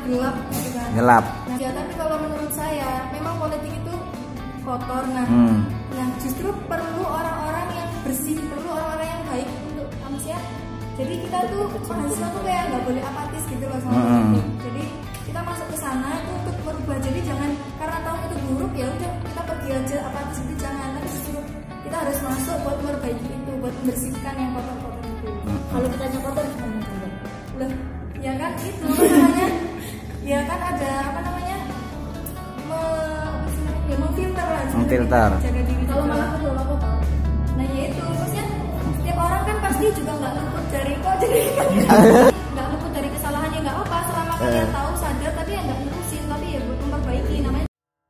gelap gitu kan. Gelap. Nah, ya tapi kalau menurut saya memang politik itu kotor. Nah, nah justru perlu orang-orang yang bersih, perlu orang-orang yang baik untuk manusia. Jadi kita tuh mahasiswa tuh kayak nggak boleh apatis gitu loh sama politik. Jadi kita masuk ke sana itu untuk merubah. Jadi jangan karena tahu itu buruk ya udah kita pergi aja apatis itu jangan. Tapi justru kita harus masuk buat memperbaiki itu, buat membersihkan yang kotor-kotor itu. Kalau kitanya kotor gimana coba? Loh, ya kan itu namanya. Ya kan ada apa namanya? Memfilter lah. Memfilter. Jaga diri. Kalau malah aku belum tahu. Nah ya itu, maksudnya setiap orang kan pasti juga nggak luput dari kok jadi nggak luput dari kesalahannya nggak apa selama kalian tahu sadar tapi ya nggak nerusin tapi ya buat memperbaiki namanya.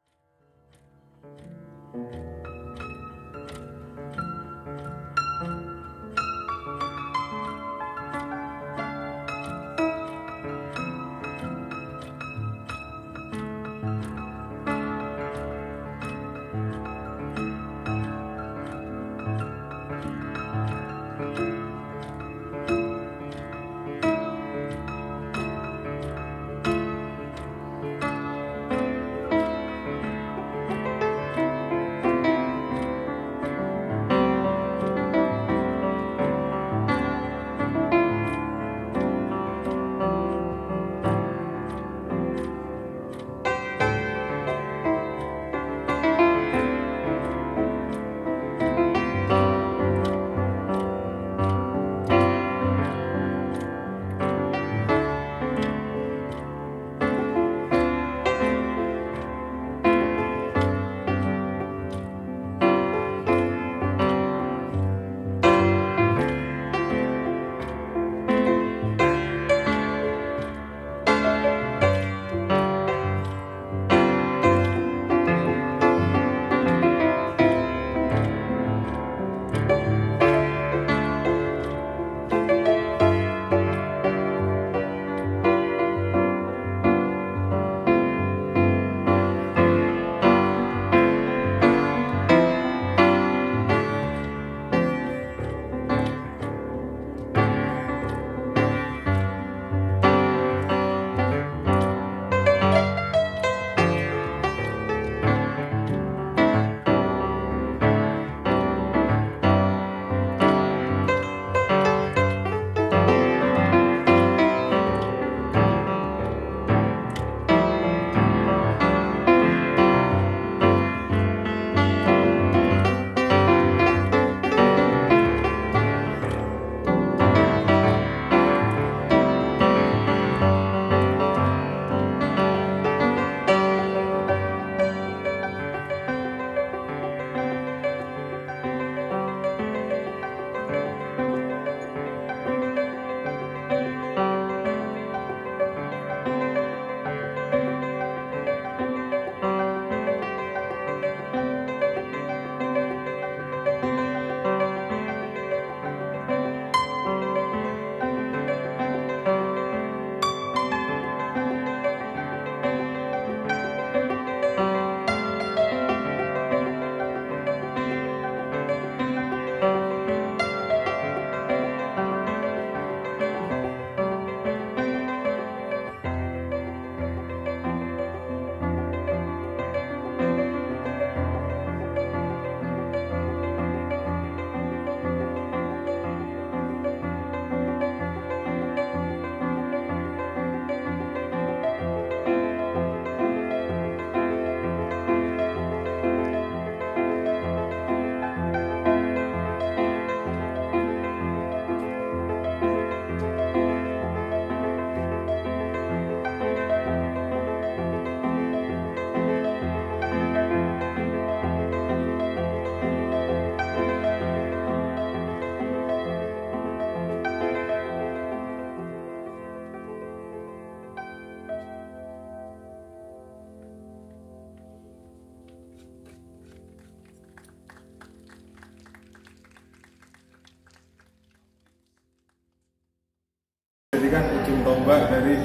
Jadikan ujung tombak dari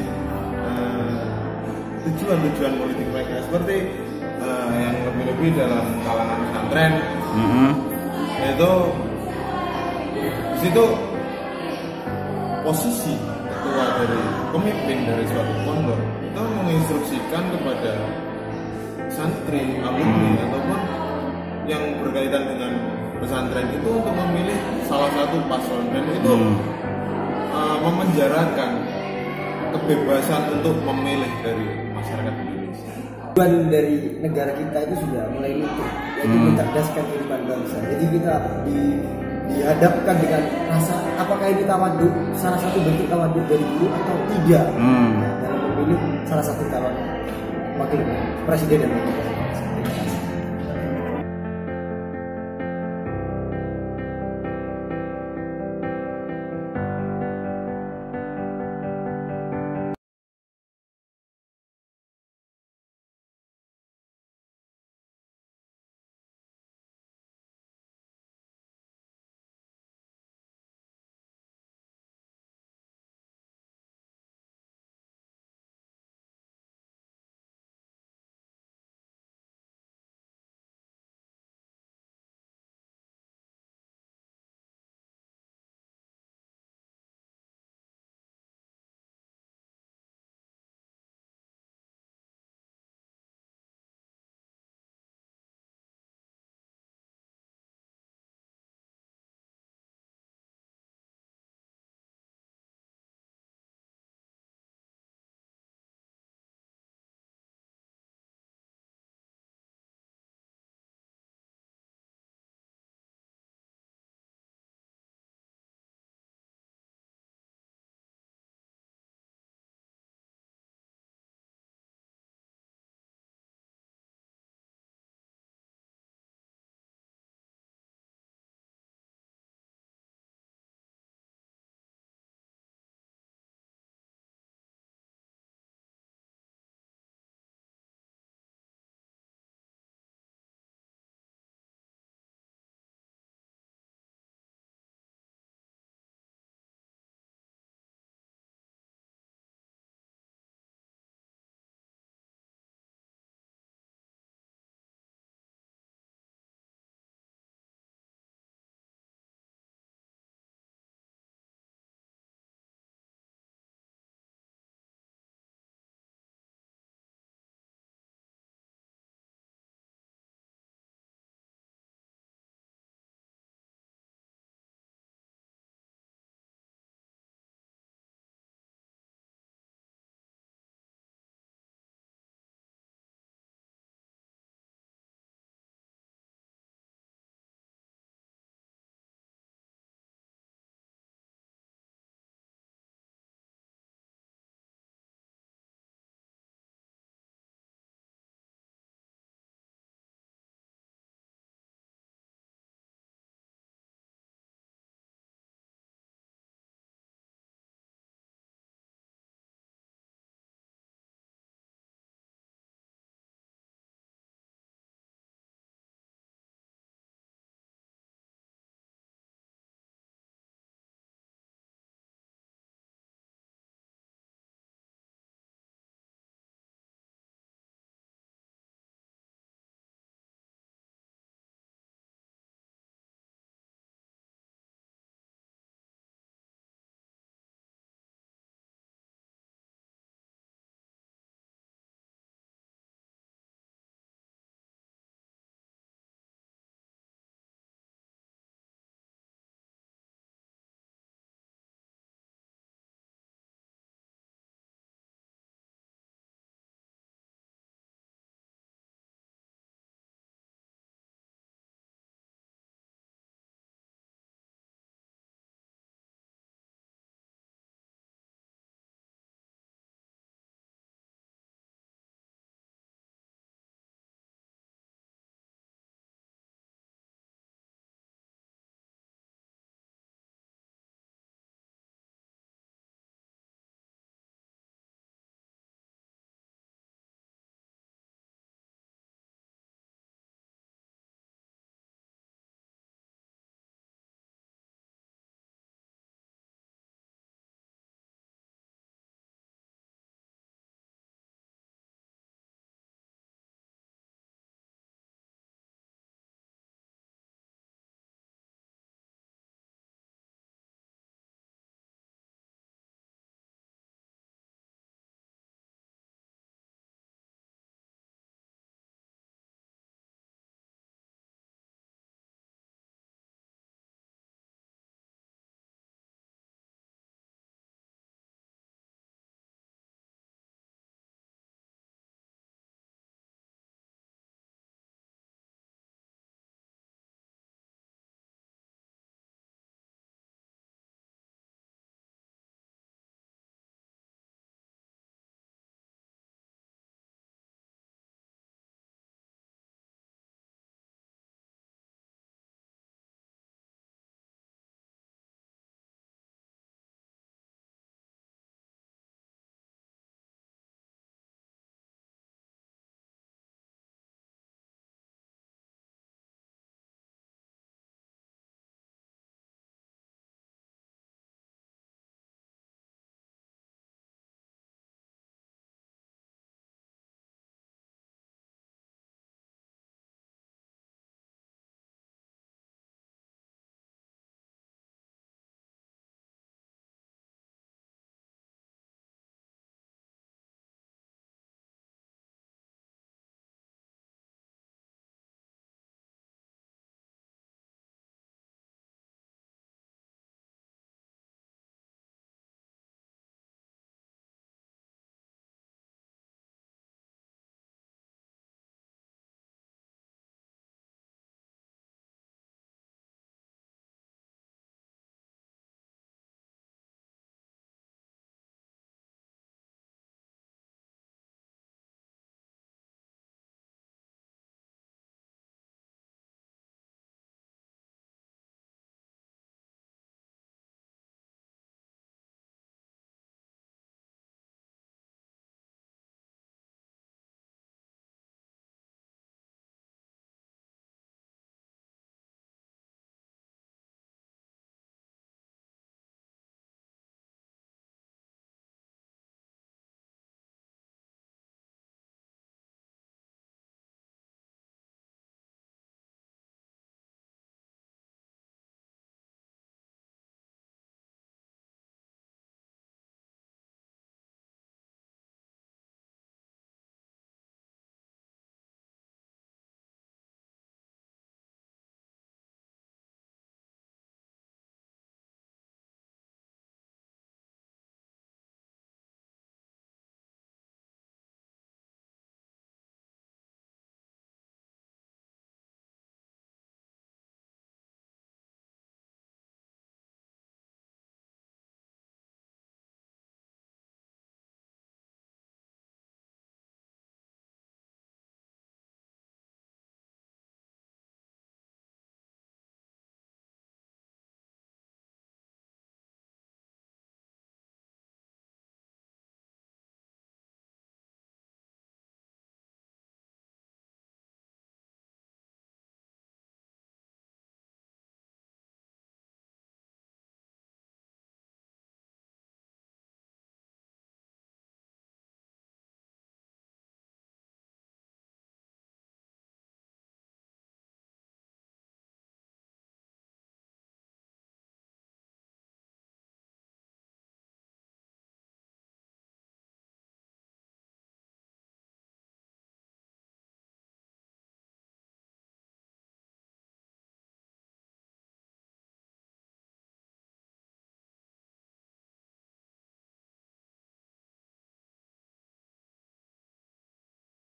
tujuan-tujuan politik mereka, seperti yang lebih-lebih dalam kalangan pesantren, yaitu di situ posisi atau ketua dari pemimpin dari suatu pondok itu menginstruksikan kepada santri, alumni ataupun yang berkaitan dengan pesantren itu untuk memilih salah satu paslon, dan itu memenjarakan kebebasan untuk memilih dari masyarakat Indonesia. Tujuan dari negara kita itu sudah mulai luntur, yaitu mencerdaskan kehidupan bangsa. Jadi kita dihadapkan dengan rasa apakah ini tawaduk, salah satu bentuk tawaduk dari dulu atau tidak, dalam memilih salah satu calon wakil presiden dan wakil presiden.